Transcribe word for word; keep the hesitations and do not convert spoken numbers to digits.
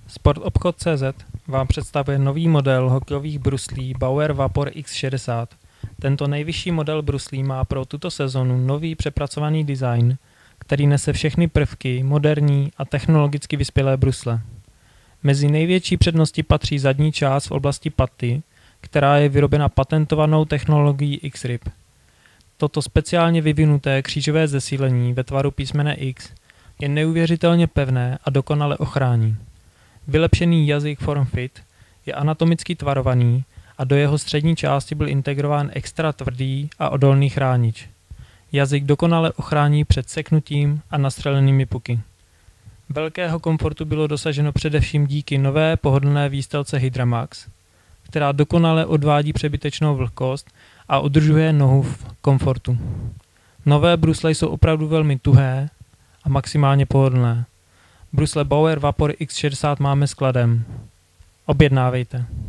Sportobchod tečka cé zet vám představuje nový model hokejových bruslí Bauer Vapor X šedesát. Tento nejvyšší model bruslí má pro tuto sezonu nový přepracovaný design, který nese všechny prvky moderní a technologicky vyspělé brusle. Mezi největší přednosti patří zadní část v oblasti paty, která je vyrobena patentovanou technologií X-Rip. Toto speciálně vyvinuté křížové zesílení ve tvaru písmene X je neuvěřitelně pevné a dokonale ochrání. Vylepšený jazyk FormFit je anatomicky tvarovaný a do jeho střední části byl integrován extra tvrdý a odolný chránič. Jazyk dokonale ochrání před seknutím a nastřelenými puky. Velkého komfortu bylo dosaženo především díky nové pohodlné výstelce Hydramax, která dokonale odvádí přebytečnou vlhkost a udržuje nohu v komfortu. Nové brusle jsou opravdu velmi tuhé a maximálně pohodlné. Brusle Bauer Vapor X šedesát máme skladem. Objednávejte.